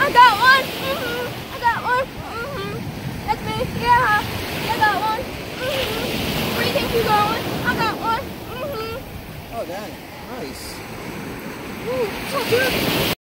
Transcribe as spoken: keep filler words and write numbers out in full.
I got one. Mm-hmm. I got one. Mm-hmm. That's me. Yeah. I got one. Mm-hmm. Where do you think you're going? I got one. Mm-hmm. Oh, dang. Nice. Ooh, so good.